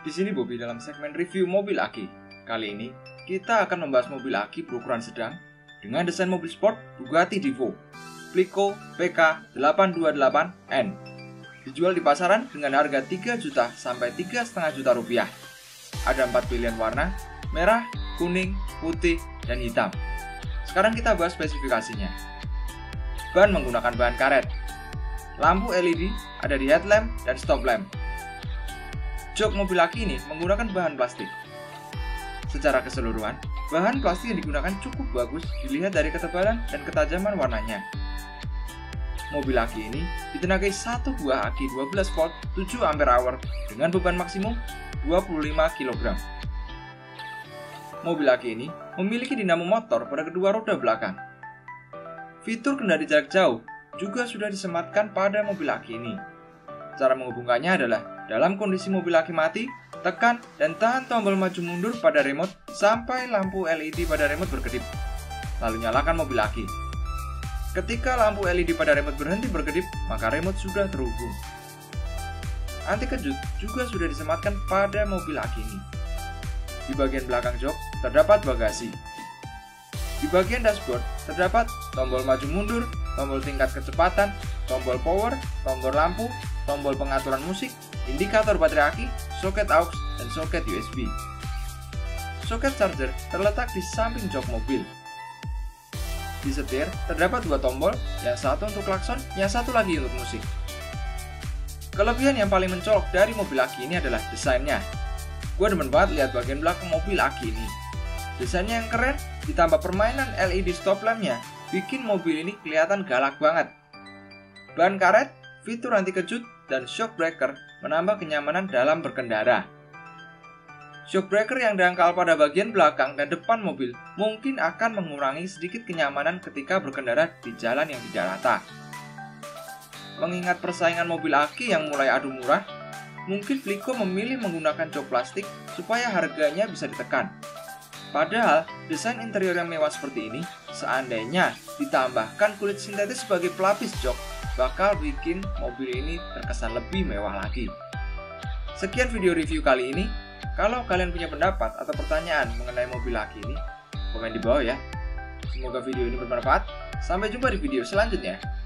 Di sini Bobby dalam segmen review mobil aki. Kali ini kita akan membahas mobil aki berukuran sedang dengan desain mobil sport Bugatti Divo Plico PK828N. Dijual di pasaran dengan harga 3 juta sampai 3,5 juta rupiah. Ada 4 pilihan warna, merah, kuning, putih, dan hitam. Sekarang kita bahas spesifikasinya. Ban menggunakan bahan karet. Lampu LED ada di headlamp dan stop lamp. Jok mobil aki ini menggunakan bahan plastik. Secara keseluruhan, bahan plastik yang digunakan cukup bagus dilihat dari ketebalan dan ketajaman warnanya. Mobil aki ini ditenagai satu buah aki 12 volt 7 ampere hour dengan beban maksimum 25 kg. Mobil aki ini memiliki dinamo motor pada kedua roda belakang. Fitur kendali jarak jauh juga sudah disematkan pada mobil aki ini. Cara menghubungkannya adalah dalam kondisi mobil aki mati, tekan dan tahan tombol maju mundur pada remote sampai lampu LED pada remote berkedip. Lalu nyalakan mobil aki. Ketika lampu LED pada remote berhenti berkedip, maka remote sudah terhubung. Anti kejut juga sudah disematkan pada mobil aki ini. Di bagian belakang jok terdapat bagasi. Di bagian dashboard terdapat tombol maju mundur, tombol tingkat kecepatan, tombol power, tombol lampu, tombol pengaturan musik, indikator baterai aki, soket aux, dan soket USB. Soket charger terletak di samping jok mobil. Di setir terdapat dua tombol, yang satu untuk klakson, yang satu lagi untuk musik. Kelebihan yang paling mencolok dari mobil aki ini adalah desainnya. Gue demen banget lihat bagian belakang mobil aki ini. Desainnya yang keren, ditambah permainan LED stop lampnya, bikin mobil ini kelihatan galak banget. Ban karet, fitur anti kejut, dan shock breaker menambah kenyamanan dalam berkendara. Shock breaker yang dangkal pada bagian belakang dan depan mobil mungkin akan mengurangi sedikit kenyamanan ketika berkendara di jalan yang tidak rata. Mengingat persaingan mobil aki yang mulai adu murah, mungkin Plico memilih menggunakan jok plastik supaya harganya bisa ditekan. Padahal, desain interior yang mewah seperti ini, seandainya ditambahkan kulit sintetis sebagai pelapis jok, bakal bikin mobil ini terkesan lebih mewah lagi. Sekian video review kali ini. Kalau kalian punya pendapat atau pertanyaan mengenai mobil aki ini, komen di bawah ya. Semoga video ini bermanfaat. Sampai jumpa di video selanjutnya.